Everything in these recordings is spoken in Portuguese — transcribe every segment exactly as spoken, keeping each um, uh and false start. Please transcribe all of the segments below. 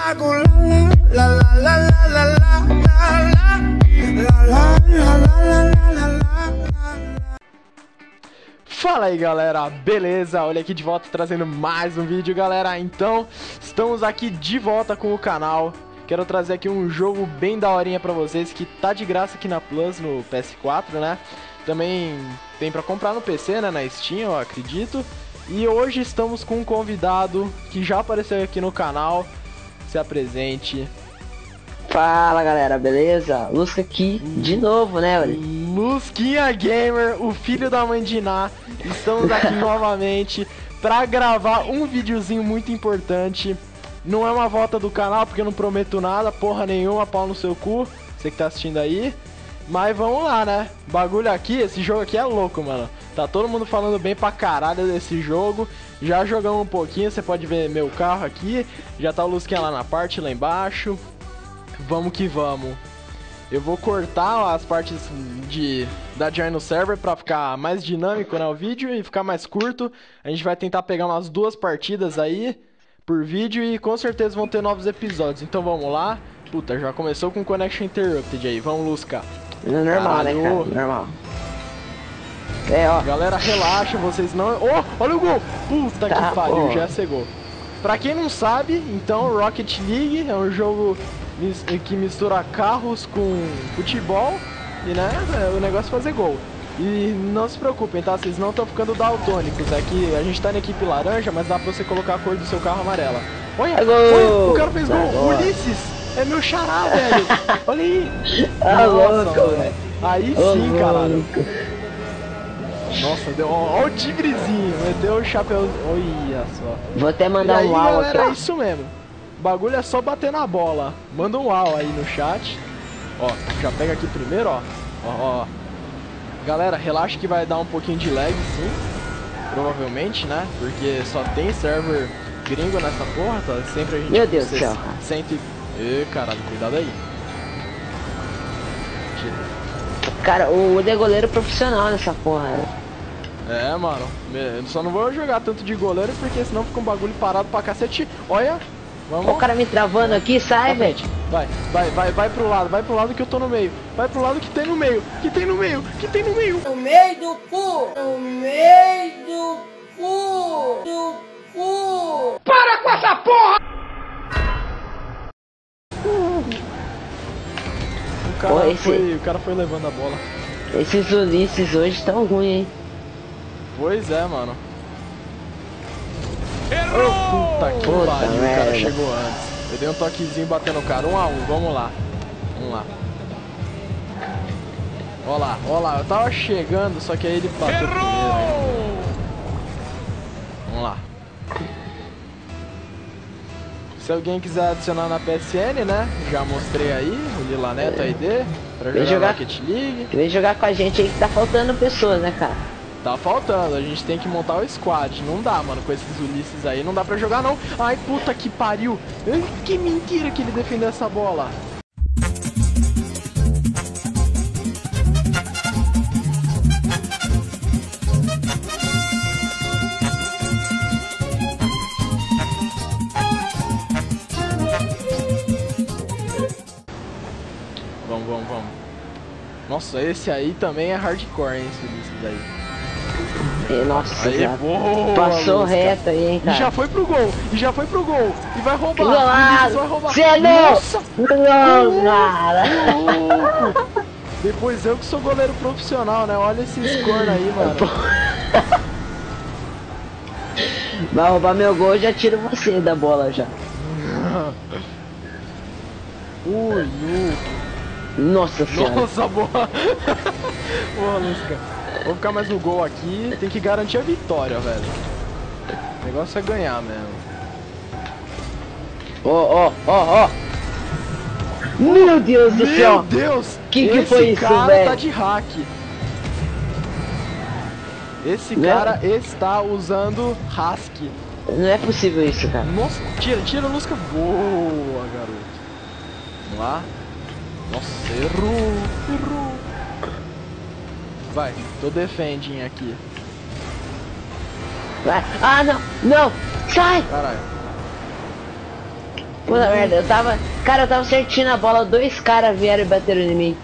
hago la la la la la la la la la la la la la. Fala aí galera, beleza? Olha aqui de volta trazendo mais um vídeo, galera. Então, estamos aqui de volta com o canal. Quero trazer aqui um jogo bem daorinha pra vocês, que tá de graça aqui na Plus, no P S quatro, né? Também tem pra comprar no P C, né? Na Steam, eu acredito. E hoje estamos com um convidado que já apareceu aqui no canal. Se apresente. Fala galera, beleza? Lusca aqui de novo, né, olha? Lusquinha Gamer, o filho da mãe de Ná. Estamos aqui novamente pra gravar um videozinho muito importante. Não é uma volta do canal, porque eu não prometo nada, porra nenhuma, pau no seu cu, você que tá assistindo aí. Mas vamos lá, né? Bagulho aqui, esse jogo aqui é louco, mano. Tá todo mundo falando bem pra caralho desse jogo. Já jogamos um pouquinho, você pode ver meu carro aqui. Já tá o Lusquinha lá na parte, lá embaixo. Vamos que vamos. Eu vou cortar as partes de da join no server pra ficar mais dinâmico, né, o vídeo, e ficar mais curto. A gente vai tentar pegar umas duas partidas aí por vídeo e com certeza vão ter novos episódios. Então vamos lá. Puta, já começou com Connection Interrupted aí. Vamos, Lusca. Normal, Caralho. né, cara? Normal. É, ó. Galera, relaxa, vocês não... Oh, olha o gol! Puta Tá, que pariu, pô. já cegou. Pra quem não sabe, então, Rocket League é um jogo mis- que mistura carros com futebol e, né, é o negócio é fazer gol. E não se preocupem, tá? Vocês não estão ficando daltônicos. É que a gente tá na equipe laranja, mas dá pra você colocar a cor do seu carro amarela. Olha, É gol! olha, o cara fez Tá gol! gol. Ulisses! É meu xará, velho! Olha aí! Ah, Nossa, louco, mano. velho. Aí Ô, sim, caralho! louco. Nossa, deu. Ó, ó o tigrezinho, meteu o chapéu. Olha só. Vou até E mandar aí, um uau aqui, galera, é ó. isso mesmo. O bagulho é só bater na bola. Manda um uau aí no chat. Ó, já pega aqui primeiro, ó. Ó, ó. Galera, relaxa que vai dar um pouquinho de lag, sim. Provavelmente, né? Porque só tem server gringo nessa porra, tá? Sempre a gente. Meu Deus do céu. Cento... Ê, caralho, cuidado aí. Tira. Cara, o de goleiro profissional nessa porra, né? É, mano, eu só não vou jogar tanto de goleiro porque senão fica um bagulho parado pra cacete. Olha, vamos. Ó o cara me travando aqui, sai, velho. Vai, vai, vai, vai pro lado, vai pro lado que eu tô no meio. Vai pro lado que tem no meio, que tem no meio, que tem no meio. No meio do cu! No meio do cu! Do cu! Para com essa porra! O cara, Pô, esse- foi, o cara foi levando a bola. Esses Ulisses hoje tão ruins, hein? Pois é, mano. Errou! Puta que Puta pariu, o merda. cara chegou antes. Eu dei um toquezinho batendo o cara, um a um, vamos lá. Vamos lá. Ó lá, ó lá, eu tava chegando, só que aí ele bateu primeiro. Hein? Vamos lá. Se alguém quiser adicionar na P S N, né? Já mostrei aí, o Lila Neto I D, pra Vem jogar, jogar. Rocket League. Vem jogar com a gente aí que tá faltando pessoas, né, cara? Tá faltando, a gente tem que montar o squad. Não dá, mano, com esses Ulisses aí, não dá pra jogar não. Ai, puta que pariu. Ai, que mentira que ele defendeu essa bola. Vamos, vamos, vamos. Nossa, esse aí também é hardcore, hein, esse Ulisses aí. E, nossa, Aí, já boa, passou Lusca. reto aí, hein, E cara. já foi pro gol, e já foi pro gol, e vai roubar, Golaço! o vai roubar. Cê não! Nossa, Não, cara! louco. Depois eu que sou goleiro profissional, né? Olha esses cornos aí, mano. Vai roubar meu gol, eu já tiro você da bola já. Ui, ui. Nossa senhora. Nossa, boa. Boa, Lusca. Vou ficar mais no gol aqui. Tem que garantir a vitória, velho. O negócio é ganhar mesmo. Ó, ó, ó, ó. Meu Deus do Meu céu. Deus! Que que esse foi isso, cara velho? tá de hack. Esse Não. cara está usando Rask. Não é possível isso, cara. Nossa, tira, tira a Lusca. Boa, garoto. Vamos lá. Nossa, errou, errou. Vai, tô defending aqui. Vai. Ah, não, não. Sai. Caralho. Puta merda, eu tava... Cara, eu tava certinho na bola, dois caras vieram e bateram em mim.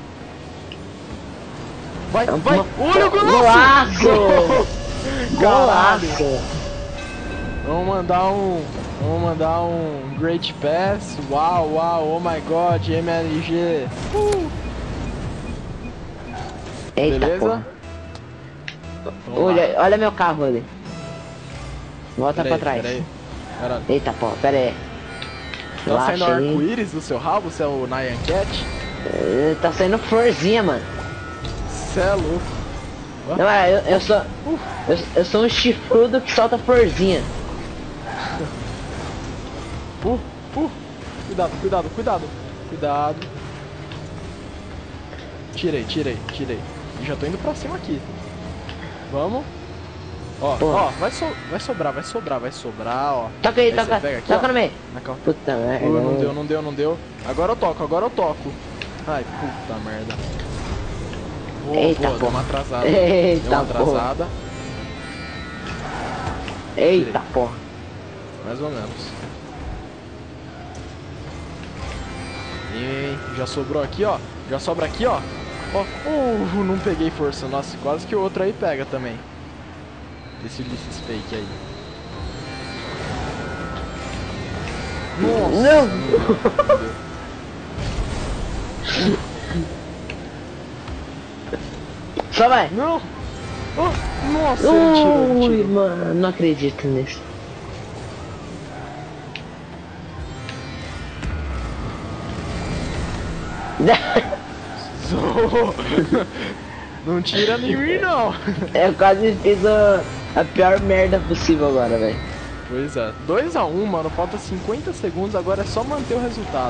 Vai, Uma- vai! Olha o golaço! Golaço! Caralho. Golaço! Vamos mandar um... Vamos mandar um Great Pass. Uau, uau, oh my god, M L G. Uh. Eita, Beleza? porra. Vamos lá. Olha, olha meu carro ali. Volta Pera pra aí, trás. pera aí. Caralho. Eita, porra, pera aí. Tá Relaxa saindo aí. arco-íris do seu rabo? Você é o Nyan Cat? Eh, Tá saindo florzinha, mano. Cê é louco. Não, é, eu, eu sou... Eu, eu sou um chifrudo que solta florzinha. Uh, uh. Cuidado, cuidado, cuidado. Cuidado. Tirei, tirei, tirei. E já tô indo pra cima aqui. Vamos. Ó, Porra. ó, vai, so, vai sobrar, vai sobrar, vai sobrar, ó. Toca aí, Aí você toca. pega aqui, Toca ó. no meio. Na cal- Puta merda. Uh, não deu, não deu, não deu. Agora eu toco, agora eu toco. Ai, puta merda. Boa, Eita, boa, deu porra. uma atrasada. Eita, deu uma porra. atrasada. Eita, Tirei. porra. Mais ou menos. E já sobrou aqui, ó. Já sobra aqui, ó. Ó, uh, não peguei força. Nossa, quase que o outro aí pega também. Esse Ulysses fake aí. Nossa, Não. não deu. Só vai. Não! Oh, nossa, ele tirou, ele Ui, tirou. mano, não acredito nisso. Não tira em mim, não. Eu quase fiz a, a pior merda possível agora, velho. Pois é. dois a um, mano. Falta cinquenta segundos. Agora é só manter o resultado.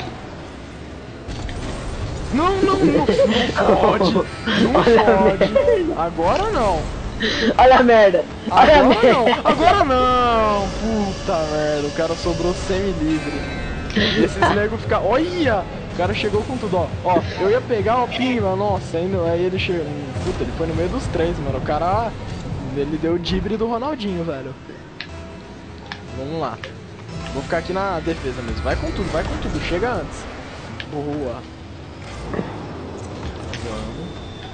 Não, não, não. Não pode. Não Olha a pode. Agora não. Olha a merda. Olha a Agora merda. não. Agora não. Puta merda. O cara sobrou semi-livre. Esses nego ficam... Olha! O cara chegou com tudo, ó. Ó, eu ia pegar o pimba, nossa, aí, aí ele chegou... Puta, ele foi no meio dos três, mano. O cara... Ele deu o dibre do Ronaldinho, velho. Vamos lá. Vou ficar aqui na defesa mesmo. Vai com tudo, vai com tudo. Chega antes. Boa. Vamos.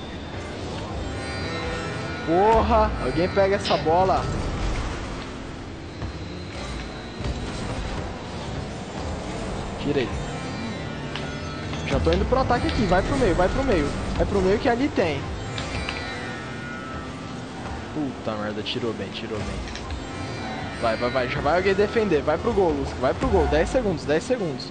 Porra! Alguém pega essa bola. Tirei. Já tô indo pro ataque aqui. Vai pro meio, vai pro meio. Vai pro meio que ali tem. Puta merda, tirou bem, tirou bem. Vai, vai, vai. Já vai alguém defender. Vai pro gol, Lusco. Vai pro gol. dez segundos, dez segundos.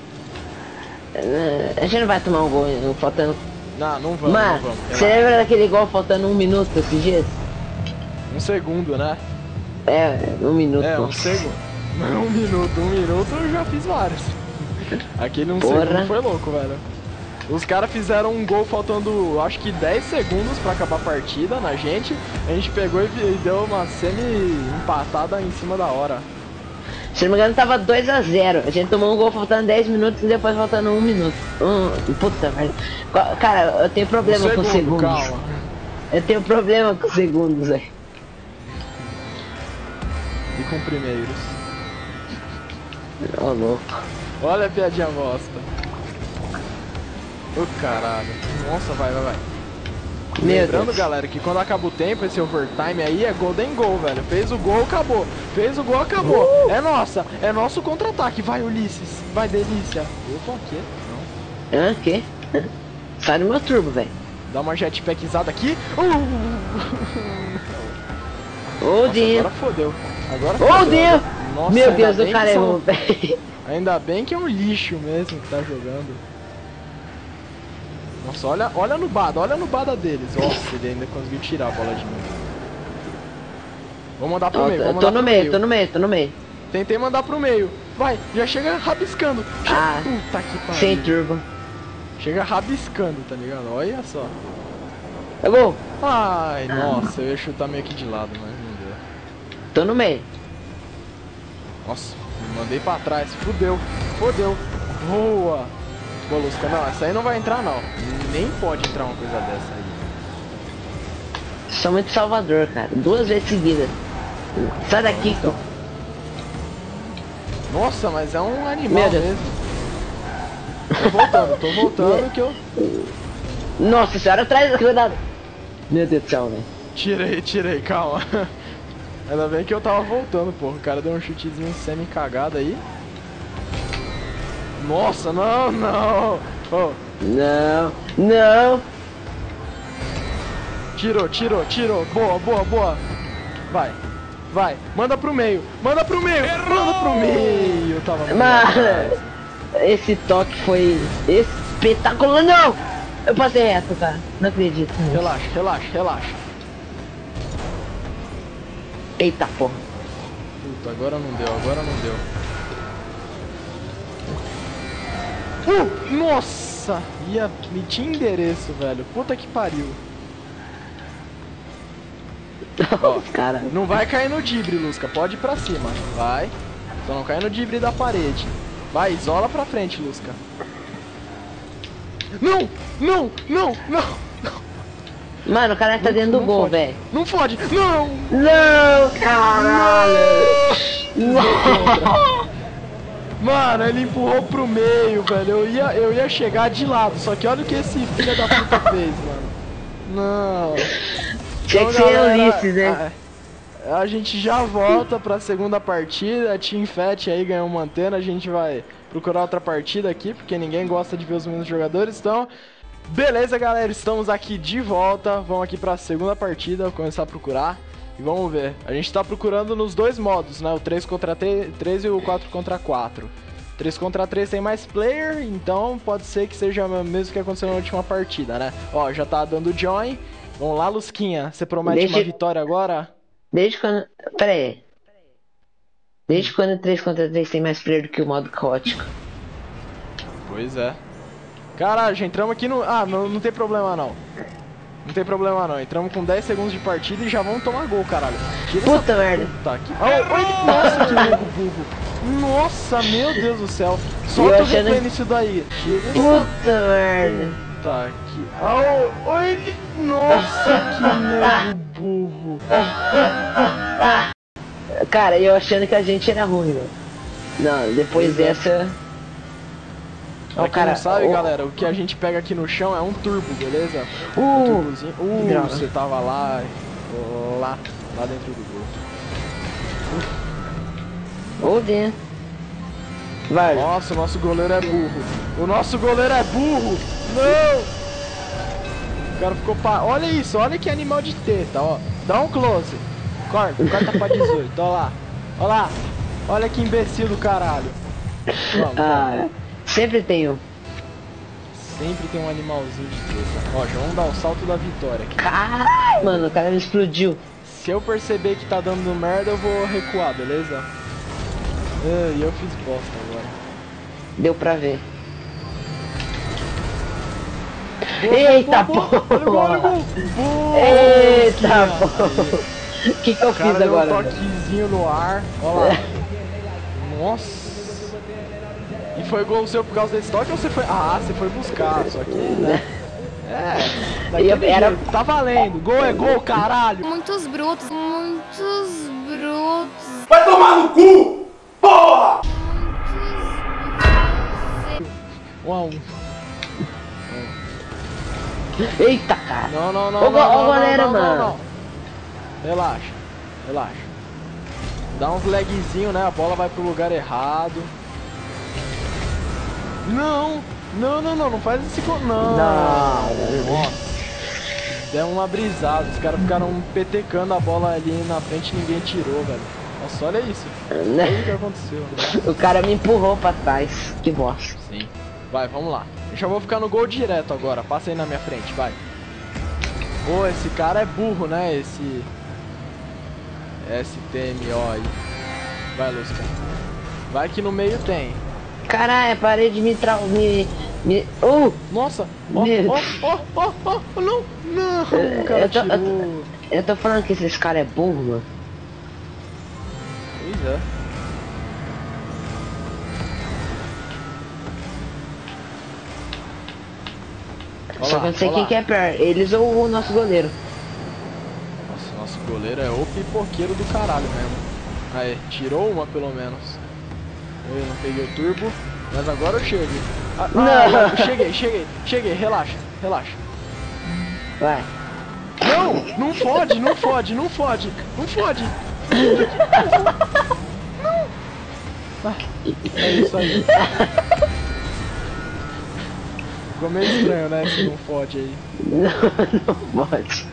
A gente não vai tomar um gol faltando... Não, não vamos, Mano, não vamos. você Relaxa. lembra daquele gol faltando um minuto esses dias? Um segundo, né? É, um minuto. É, um nossa. segundo. Um minuto, um minuto eu já fiz vários. Aquele um Porra. segundo foi louco, velho. Os caras fizeram um gol faltando, acho que dez segundos pra acabar a partida na gente. A gente pegou e e deu uma semi-empatada em cima da hora. Se não me engano tava dois a zero. A gente tomou um gol faltando dez minutos e depois faltando um minuto. Um, puta merda. Qua- Cara, eu tenho problema Um com segundo, segundos. calma. Eu tenho problema com segundos, velho. E com primeiros. Ô louco. Olha a piadinha bosta. Ô caralho. Nossa, vai, vai, vai. Meu Lembrando, Deus. galera, que quando acaba o tempo, esse overtime aí é golden goal, velho. Fez o gol, acabou. Fez o gol, acabou. Uh! É nossa. É nosso contra-ataque. Vai, Ulisses. Vai, delícia. Opa, o quê? Não. Hã? Que? Sai do meu turbo, velho. Dá uma jetpackizada aqui. Uh! Ô, Nossa, Dinho. agora fodeu. Agora Ô, fodeu. Dinho. Nossa, Meu ainda Deus, bem o que cara são- errou, velho. Ainda bem que é um lixo mesmo que tá jogando. Nossa, olha, olha no bada, olha no bada deles. Nossa, ele ainda conseguiu tirar a bola de mim. Vou mandar pro Ó, meio, vou eu mandar tô no pro meio, tô no meio, tô no meio. Tentei mandar pro meio. Vai, já chega rabiscando. Chega... Ah, Puta que pariu. Sem turbo. Chega rabiscando, tá ligado? Olha só. É gol. Ai, nossa, eu ia chutar meio que de lado, mas não deu. Tô no meio. Nossa, me mandei pra trás. Fudeu, fodeu. Boa. Bolusca, não, essa aí não vai entrar não. Nem pode entrar uma coisa dessa aí. Sou muito salvador, cara. Duas vezes seguidas. Sai daqui, Então. Nossa, mas é um animal Meu Deus. mesmo. Tô voltando, tô voltando que eu... Nossa senhora, atrás, cuidado. Meu Deus do céu, velho. Tirei, tirei, calma. Ainda bem que eu tava voltando, porra. O cara deu um chutezinho semi-cagado aí. Nossa, não, não. Oh, Não, não. tirou, tirou, tirou. Boa, boa, boa. Vai, vai. Manda pro meio, manda pro meio, manda pro meio. Tava muito Mano, atrás. esse toque foi espetacular. Não! Eu passei reto, cara. Não acredito. Relaxa, relaxa, relaxa. Eita porra. Puta, agora não deu, agora não deu. Uh, nossa! Ia me tinha endereço, velho. Puta que pariu. Ó, Cara. não vai cair no dibre, Lusca. Pode ir pra cima. Vai. Só não cai no dibre da parede. Vai, isola pra frente, Lusca. Não! Não! Não! Não! Mano, o cara tá dentro do Não gol, fode. velho. Não fode! Não! Não, caralho! Não. Mano, ele empurrou pro meio, velho. Eu ia, eu ia chegar de lado. Só que olha o que esse filho da puta fez, mano. Não. Tinha que Então, ser galera, Ulisses, né? A, a gente já volta pra segunda partida. Team Fat aí ganhou uma antena. A gente vai procurar outra partida aqui, porque ninguém gosta de ver os mesmos jogadores. Então, beleza, galera. Estamos aqui de volta. Vamos aqui pra segunda partida. Vou começar a procurar. E vamos ver. A gente tá procurando nos dois modos, né? O três contra três e o quatro contra quatro. três contra três tem mais player, então pode ser que seja o mesmo que aconteceu na última partida, né? Ó, já tá dando join. Vamos lá, Lusquinha. Você promete Deixa- uma vitória agora? Desde quando. Pera aí. Desde quando três contra três tem mais player do que o modo caótico? Pois é. Caralho, já entramos aqui no... Ah, não, não tem problema não. Não tem problema não. Entramos com dez segundos de partida e já vamos tomar gol, caralho. Tira Puta essa... merda. Puta que... Oh, olha... Nossa, que nego burro. Nossa, meu Deus do céu. Solta Eu o achando- replay nisso daí. Tira essa... Puta merda. Puta que... Oh, olha... Nossa, que nego burro. Cara, eu achando que a gente era ruim, mano. Não, depois Pois é. dessa. Pra Ó, quem cara, não sabe, o- galera, o que a gente pega aqui no chão é um turbo, beleza? Um Uh, turbozinho. Uh, droga. você tava lá, lá, lá dentro do gol. Ou dentro. Vai. Nossa, o nosso goleiro é burro. O nosso goleiro é burro. Não! O cara ficou pa... Olha isso, olha que animal de teta, ó. Dá um close. Corta, corta pra dezoito, ó lá. Ó lá. Olha que imbecil do caralho. Vamos, Ah, sempre tem um. sempre tem um animalzinho de teta. Ó, já vamos dar o salto da vitória aqui. Caralho, mano, o cara me explodiu. Se eu perceber que tá dando merda, eu vou recuar, beleza? E eu fiz bosta agora. Deu pra ver. Boa, Eita boa, boa, porra! boa, olha o gol. Boa, Eita Lusquinha. porra! O que que eu O cara fiz deu agora? um toquezinho no ar. Olha lá. Nossa. E foi gol seu por causa desse toque ou você foi... Ah, você foi buscar, só que... Né? É, daquele Era- jeito. Tá valendo. Gol é gol, caralho. Muitos brutos, muitos brutos. Vai tomar no cu! Porra! Um a um. Eita, cara! Não, não, não, Ô, não, go- ô, não, goleiro, não, não, mano. não, não. Relaxa, relaxa. Dá uns lagzinho, né? A bola vai pro lugar errado. Não, não, não, não, não faz esse gol, não. Não. Nossa. Deu uma brisada, os caras ficaram petecando a bola ali na frente e ninguém tirou, velho. Nossa, olha isso. Olha o que aconteceu. O cara me empurrou pra trás. Que bosta. Sim. Vai, vamos lá. Eu já vou ficar no gol direto agora. Passa aí na minha frente, vai. Pô, esse cara é burro, né? Esse... S T M O aí. Vai, Lusca. Vai que no meio tem. Caralho, parei de me tra... me... me... Uh! Nossa! Ó, Meu. ó, ó, ó, ó, ó, não! Não! O cara Eu tô, eu, tirou. tô, eu tô falando que esses caras é burro, mano. Pois é. Ó Só lá, que eu não sei ó quem lá. que é pior, eles ou o nosso goleiro. Nossa, nosso goleiro é o pipoqueiro do caralho mesmo. Aí, tirou uma pelo menos. não peguei o turbo, mas agora eu chego. Ah, Não. ah, cheguei, cheguei, cheguei, relaxa, relaxa. Vai. Não, não fode, não fode, não fode, não fode. Não. Ah, é isso aí. Ficou meio estranho, né, se não fode aí. Não, não pode.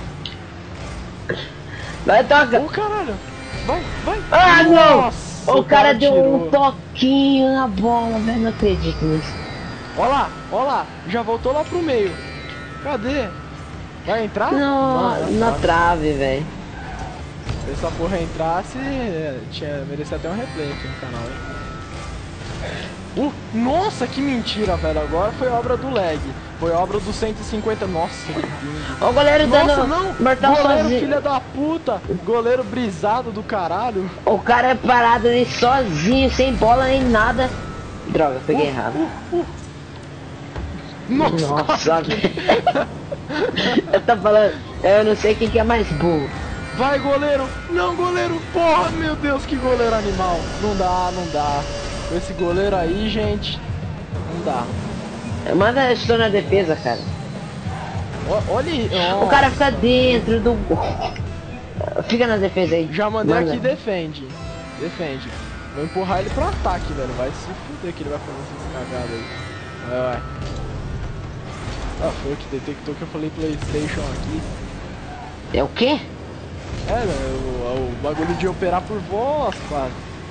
Vai, toca. Ô, caralho. Vai, vai. Ah, não. Nossa, O cara deu tirou. um toquinho na bola, velho. Não acredito nisso. Ó lá, ó lá, já voltou lá pro meio. Cadê? Vai entrar? Não, Ah, na tá. trave, velho. Se essa porra entrasse, é, tinha, merecia até um replay aqui no canal, hein? Uh, nossa, que mentira, velho. Agora foi obra do lag. Foi obra do cento e cinquenta. Nossa, que lindo. Ó o goleiro Nossa, dando não! mortal Goleiro, sozinho. filha da puta! Goleiro brisado do caralho. O cara é parado ali sozinho, sem bola nem nada. Droga, peguei errado. Uh, uh. Nossa, Nossa, velho. Eu tô falando, eu não sei quem que é mais burro. vai, goleiro! Não, goleiro! Porra, meu Deus, que goleiro animal! Não dá, não dá. Com esse goleiro aí, gente, não dá. Manda estou na defesa, cara. O- Olha aí. O cara fica dentro do gol. Fica na defesa aí. Já mandei Manda. aqui, defende. Defende. Vou empurrar ele pro ataque, velho. Vai se fuder que ele vai fazer essas cagadas aí. Vai, vai. Ah, foi o que detectou que eu falei PlayStation aqui. É o quê? É, né, o, o bagulho de operar por voz, quase.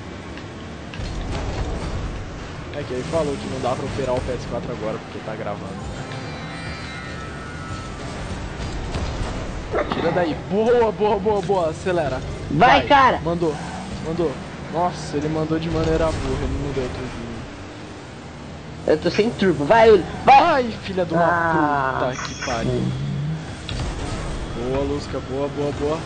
É que ele falou que não dá pra operar o P S quatro agora porque tá gravando. Tira daí. Boa, boa, boa, boa. Acelera. Vai, cara. Mandou, mandou. Nossa, ele mandou de maneira burra, ele não deu turbinho. Eu tô sem turbo. Vai, Uli. Vai. Ai, filha de uma Ah. puta que pariu. Boa, Lusca, boa, boa, boa.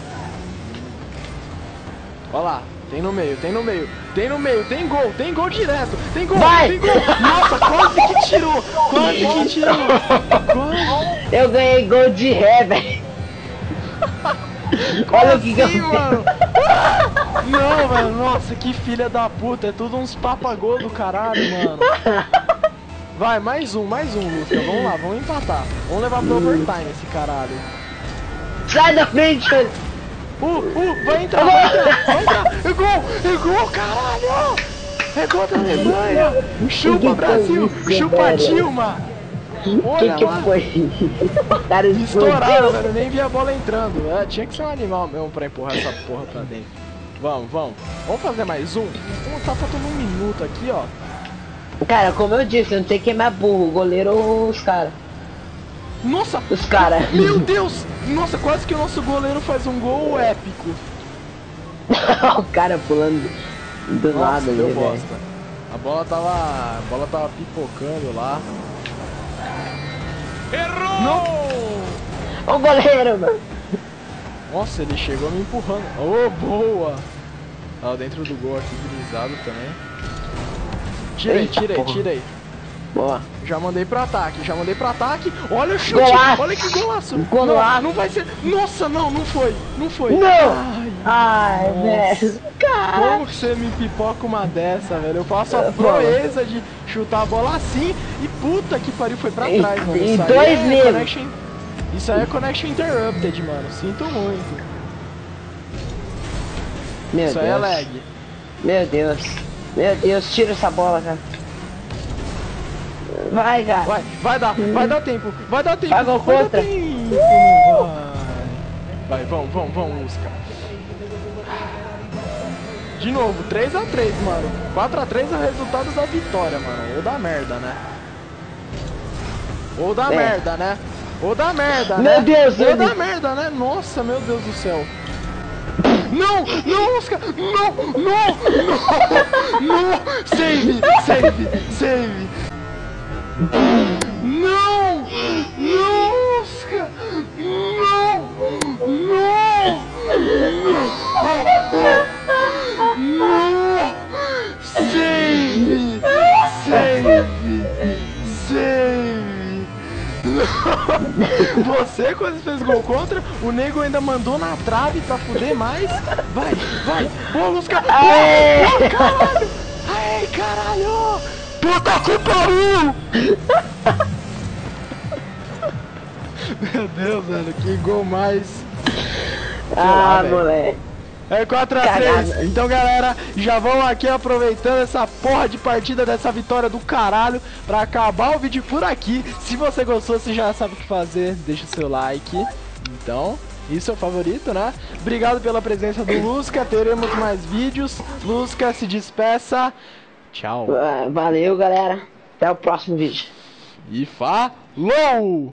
Olha lá, tem no meio, tem no meio, tem no meio, tem gol, tem gol direto, tem gol, Vai. tem gol. Nossa, quase que tirou, quase que tirou. Quase. Eu ganhei gol de ré, velho. Olha o que que eu Assim, fiz. mano. Não, velho, nossa, que filha da puta, é tudo uns papagô do caralho, mano. Vai, mais um, mais um, Lusca, vamos lá, vamos empatar. Vamos levar pro overtime esse caralho. Sai da frente, Uli. Uh, uh, vai entrar, vai entrar, vai entrar. É gol, é gol, caralho. É gol da Alemanha. Chupa, Que Brasil, que foi isso, chupa, velho? Dilma. Que Olha que lá. foi? O cara Estouraram, explodiu. velho, nem vi a bola entrando. É, tinha que ser um animal mesmo pra empurrar essa porra pra dentro. Vamos, vamos. Vamos fazer mais um? Vamos, tá faltando um minuto aqui, ó. Cara, como eu disse, eu não sei quem é mais burro, o goleiro ou os caras. Nossa, Os caras. meu Deus. Nossa, quase que o nosso goleiro faz um gol épico. O cara pulando do Nossa, nada ali, deu velho. bosta. A bola tava, a bola tava pipocando lá. Errou! Não! O goleiro, mano. Nossa, ele chegou me empurrando. Oh, boa! Tava dentro do gol aqui, grisado também. Tirei, Eita, tirei, porra. tirei. Boa. Já mandei pro ataque, já mandei pro ataque. Olha o chute, Golaço. olha que golaço. Golaço. Não, não vai ser. Nossa, não, não foi, não foi. Não! Ai, Ai, nossa. velho. Cara. Como que você me pipoca uma dessa, velho? Eu faço a É, proeza de chutar a bola assim e puta que pariu, foi pra E- trás, mano. e Isso aí dois é mesmo. connection- Isso aí é connection interrupted, mano. Sinto muito. Meu Isso aí é Deus. lag. Meu Deus. Meu Deus, tira essa bola, cara. Vai, cara. Vai, vai dar, vai dar tempo, vai dar tempo. Vai, gol vai contra. dar tempo, não vai. Vai, vamos, vamos, vamos, Lusca. De novo, três a três, mano. quatro a três é o resultado da vitória, mano. Ou da merda, né? Ou da É. merda, né? Ou da merda, Meu né? Deus, Ou meu da Deus. merda, né? Nossa, meu Deus do céu. Não, não, Oscar, não, não, não, não, save, save, save. Não, não, Oscar, não, não, não, save, save, save. Você quando fez gol contra, o nego ainda mandou na trave pra fuder mais. Vai, vai, boa, Lusca. Aê! Boa, caralho. Ai, caralho! Puta que pariu! Meu Deus, velho, que gol mais... Ah, lá, moleque. É quatro a três. Então, galera, já vão aqui aproveitando essa porra de partida dessa vitória do caralho pra acabar o vídeo por aqui. Se você gostou, você já sabe o que fazer. Deixa o seu like. Então, isso é o favorito, né? Obrigado pela presença do Lusca. Teremos mais vídeos. Lusca, se despeça. Tchau. Valeu, galera. Até o próximo vídeo. E falou!